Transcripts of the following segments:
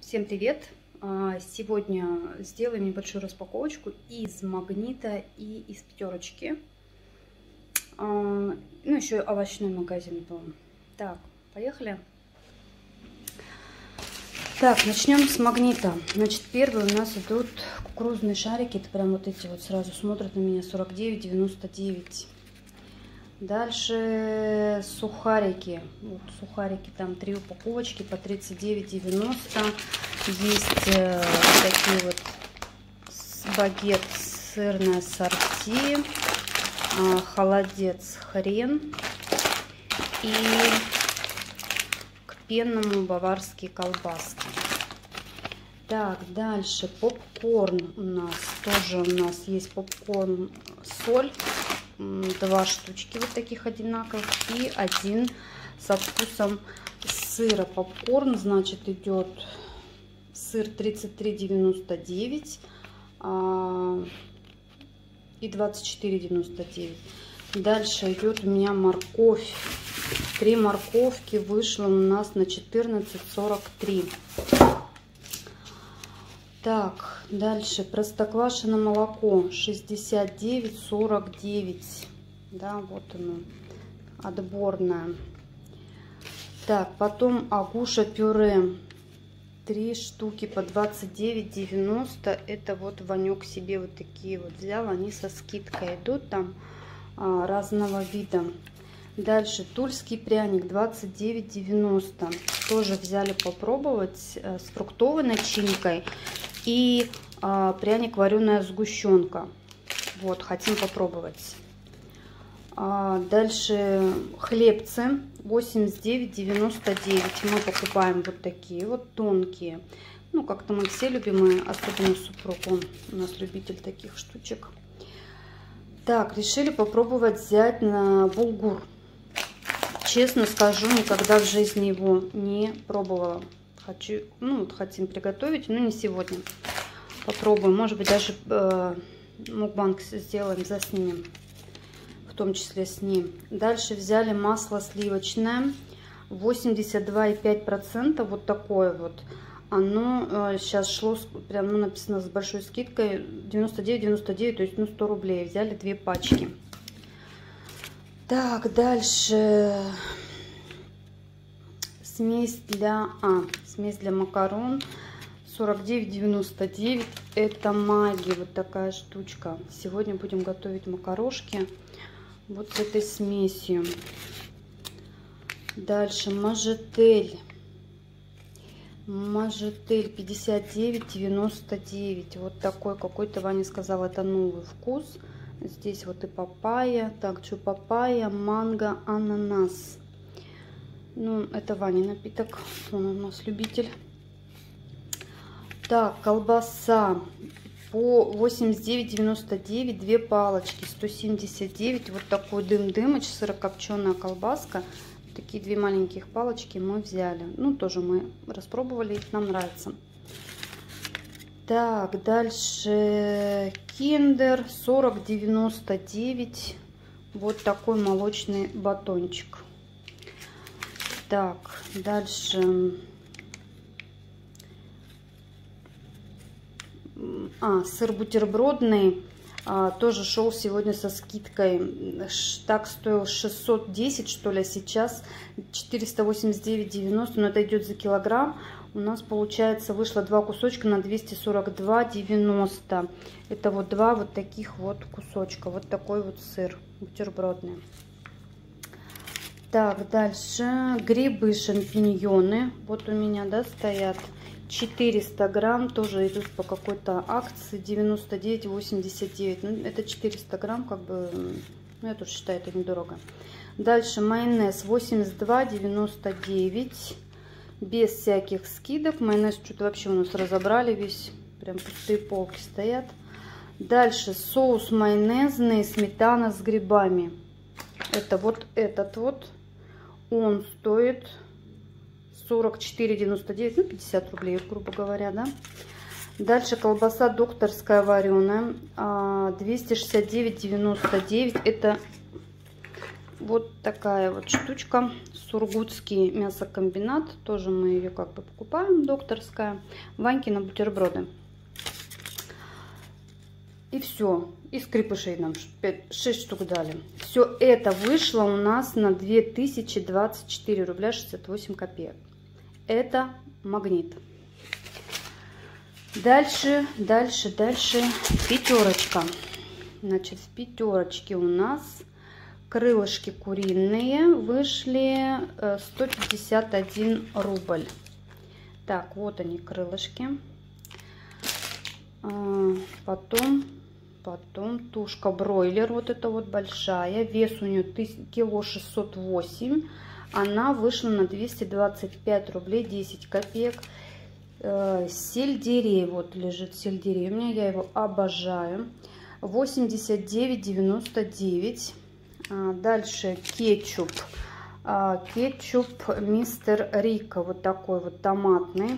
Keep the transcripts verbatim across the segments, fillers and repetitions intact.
Всем привет! Сегодня сделаем небольшую распаковочку из Магнита и из Пятерочки. Ну, еще овощной магазин был. Так, поехали. Так, начнем с Магнита. Значит, первые у нас идут кукурузные шарики. Это прям вот эти вот сразу смотрят на меня. сорок девять девяносто девять. Дальше сухарики. Вот сухарики, там три упаковочки по тридцать девять девяносто. Есть э, такие вот багет, сырное ассорти, э, холодец, хрен и к пенному баварские колбаски. Так, дальше попкорн у нас. Тоже у нас есть попкорн, соль. Два штучки вот таких одинаковых и один со вкусом сыра. Попкорн, значит, идет сыр тридцать три девяносто девять а, и двадцать четыре девяносто девять. Дальше идет у меня морковь. Три морковки вышло у нас на четырнадцать сорок три. Так, дальше простоквашино молоко шестьдесят девять сорок девять. Да, вот оно, отборное. Так, потом агуша пюре. Три штуки по двадцать девять девяносто. Это вот Ванек себе вот такие вот взял. Они со скидкой идут там а, разного вида. Дальше тульский пряник двадцать девять девяносто. Тоже взяли попробовать а, с фруктовой начинкой. И а, пряник вареная сгущенка. Вот, хотим попробовать. А, дальше хлебцы восемьдесят девять девяносто девять. Мы покупаем вот такие вот тонкие. Ну, как-то мы все любим, особенно супруг, он у нас любитель таких штучек. Так, решили попробовать взять на булгур. Честно скажу, никогда в жизни его не пробовала. Хочу, ну, вот хотим приготовить, но не сегодня. Попробуем, может быть, даже э, мукбанг сделаем, заснимем, в том числе с ним. Дальше взяли масло сливочное, восемьдесят два и пять процента, вот такое вот. Оно э, сейчас шло, прям, ну, написано с большой скидкой, девяносто девять девяносто девять, то есть, ну, сто рублей. Взяли две пачки. Так, дальше... Смесь для, а, смесь для макарон сорок девять девяносто девять. Это Маги, вот такая штучка. Сегодня будем готовить макарошки вот с этой смесью. Дальше Мажитель. Мажитель пятьдесят девять девяносто девять. Вот такой какой-то, Ваня сказал, это новый вкус. Здесь вот и папайя. Так, что папайя, манго, ананас. Ну, это Ваня напиток, он у нас любитель. Так, колбаса по восемьдесят девять девяносто девять, две палочки, сто семьдесят девять. Вот такой дым-дымыч, сырокопченая колбаска. Такие две маленьких палочки мы взяли. Ну, тоже мы распробовали, нам нравится. Так, дальше Киндер сорок девяносто девять. Вот такой молочный батончик. Так, дальше, а, сыр бутербродный, а, тоже шел сегодня со скидкой, так стоил шестьсот десять, что ли, а сейчас четыреста восемьдесят девять девяносто, но это идет за килограмм. У нас, получается, вышло два кусочка на двести сорок два девяносто. Это вот два вот таких вот кусочка, вот такой вот сыр бутербродный. Так, дальше грибы, шампиньоны. Вот у меня, да, стоят четыреста грамм. Тоже идут по какой-то акции. девяносто девять восемьдесят девять. Ну, это четыреста грамм, как бы, ну, я тоже считаю, это недорого. Дальше майонез восемьдесят два девяносто девять. Без всяких скидок. Майонез что-то вообще у нас разобрали весь. Прям пустые полки стоят. Дальше соус майонезный, сметана с грибами. Это вот этот вот. Он стоит сорок четыре девяносто девять, ну, пятьдесят рублей, грубо говоря, да. Дальше колбаса докторская вареная, двести шестьдесят девять девяносто девять. Это вот такая вот штучка. Сургутский мясокомбинат. Тоже мы ее как бы покупаем, докторская. Ваньки на бутерброды. И все. Из крепышей нам шесть штук дали. Все это вышло у нас на две тысячи двадцать четыре рубля шестьдесят восемь копеек. Это Магнит. Дальше, дальше, дальше пятерочка. Значит, в пятерочке у нас крылышки куриные вышли сто пятьдесят один рубль. Так, вот они, крылышки. Потом, потом тушка бройлер, вот эта вот большая. Вес у нее кило шестьсот восемь. Она вышла на двести двадцать пять рублей десять копеек. Сельдерей, вот лежит сельдерей. У меня, я его обожаю. восемьдесят девять девяносто девять. Дальше кетчуп. Кетчуп мистер Рика. Вот такой вот томатный.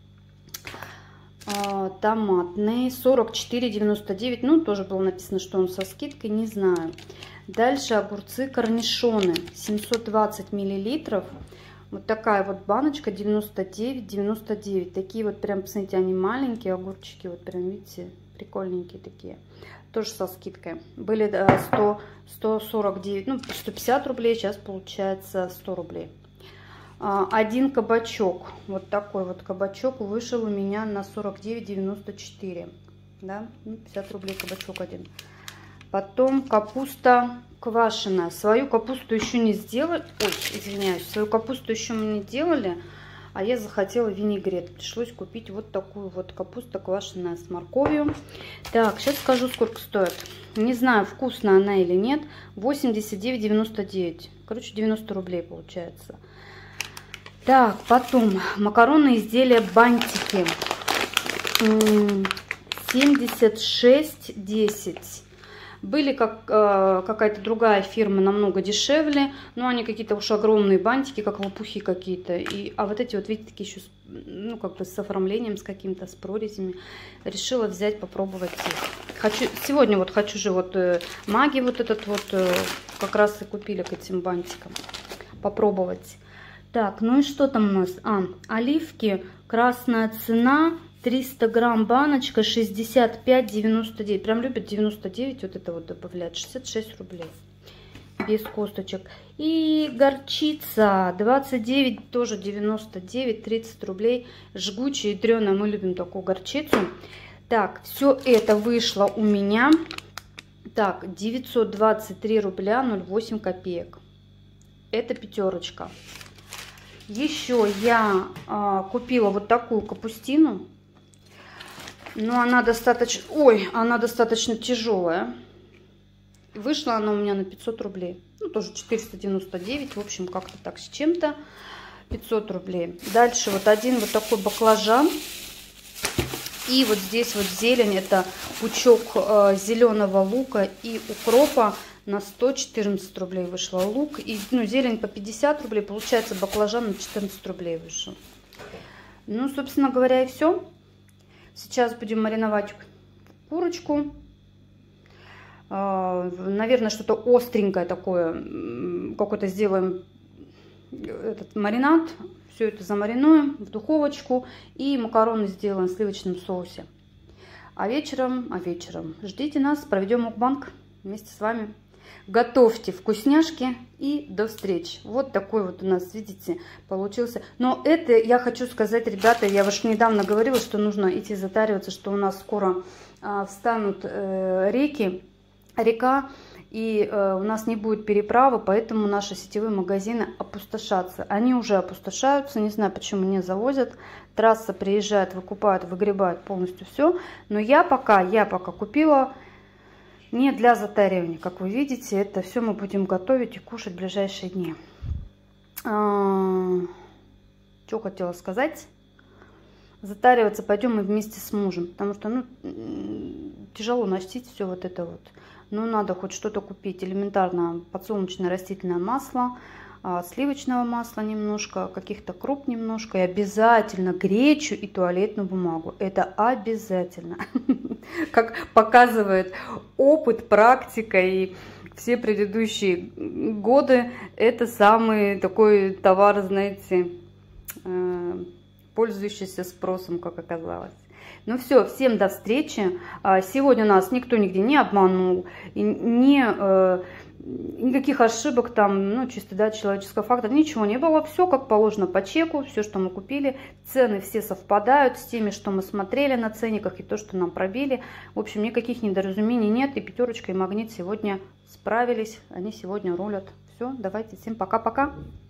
Томатный. сорок четыре девяносто девять. Ну, тоже было написано, что он со скидкой. Не знаю. Дальше огурцы корнишоны. семьсот двадцать миллилитров. Вот такая вот баночка. девяносто девять девяносто девять. Такие вот прям, посмотрите, они маленькие огурчики. Вот прям, видите, прикольненькие такие. Тоже со скидкой. Были сто, сто сорок девять, ну, сто пятьдесят рублей, сейчас получается сто рублей. Один кабачок, вот такой вот кабачок вышел у меня на сорок девять девяносто четыре. Да, ну, пятьдесят рублей кабачок один. Потом капуста квашеная. Свою капусту еще не сделали. Ой, извиняюсь, свою капусту еще мы не делали. А я захотела винегрет. Пришлось купить вот такую вот капусту квашеная с морковью. Так, сейчас скажу, сколько стоит. Не знаю, вкусная она или нет. восемьдесят девять девяносто девять. Короче, девяносто рублей получается. Так, потом макаронные изделия бантики. семьдесят шесть десять. Были как э, какая-то другая фирма намного дешевле, но они какие-то уж огромные бантики, как лопухи какие-то. И а вот эти вот, видите, такие еще, ну как бы с оформлением, с каким-то, с прорезями. Решила взять, попробовать их. Хочу сегодня вот хочу же вот э, маги вот этот вот э, как раз и купили к этим бантикам. Попробовать. Так, ну и что там у нас? А, оливки, красная цена. триста грамм баночка, шестьдесят пять девяносто девять. Прям любят девяносто девять вот это вот добавлять. шестьдесят шесть рублей. Без косточек. И горчица двадцать девять, тоже девяносто девять, тридцать рублей. Жгучая, ядреная. Мы любим такую горчицу. Так, все это вышло у меня. Так, девятьсот двадцать три рубля ноль восемь копеек. Это пятерочка. Еще я а, купила вот такую капустину. Но она достаточно, ой, она достаточно тяжелая. Вышла она у меня на пятьсот рублей. Ну, тоже четыреста девяносто девять. В общем, как-то так с чем-то. пятьсот рублей. Дальше вот один вот такой баклажан. И вот здесь вот зелень. Это пучок э, зеленого лука и укропа. На сто четырнадцать рублей вышла лук. И ну, зелень по пятьдесят рублей. Получается, баклажан на четырнадцать рублей вышел. Ну, собственно говоря, и все. Сейчас будем мариновать курочку. Наверное, что-то остренькое такое. Какой-то сделаем этот маринад. Все это замаринуем в духовочку. И макароны сделаем в сливочном соусе. А вечером, а вечером ждите нас. Проведем мукбанг вместе с вами. Готовьте вкусняшки и до встречи. Вот такой вот у нас, видите, получился. Но это я хочу сказать, ребята, я уж недавно говорила, что нужно идти затариваться, что у нас скоро а, встанут э, реки, река, и э, у нас не будет переправы, поэтому наши сетевые магазины опустошатся. Они уже опустошаются, не знаю, почему не завозят. Трасса приезжает, выкупает, выгребает полностью все. Но я пока, я пока купила... Не для затаривания, как вы видите, это все мы будем готовить и кушать в ближайшие дни. А, что хотела сказать? Затариваться пойдем мы вместе с мужем, потому что ну, тяжело носить все вот это вот. Но надо хоть что-то купить. Элементарно подсолнечное растительное масло, сливочного масла немножко, каких-то круп немножко. И обязательно гречу и туалетную бумагу. Это обязательно. Как показывает опыт, практика и все предыдущие годы это самый такой товар, знаете, пользующийся спросом, как оказалось. Ну все, всем до встречи. Сегодня нас никто нигде не обманул, не, никаких ошибок там, ну чисто, да, человеческого фактора, ничего не было. Все как положено по чеку, все, что мы купили. Цены все совпадают с теми, что мы смотрели на ценниках и то, что нам пробили. В общем, никаких недоразумений нет. И пятерочка, и магнит сегодня справились. Они сегодня рулят. Все, давайте, всем пока-пока.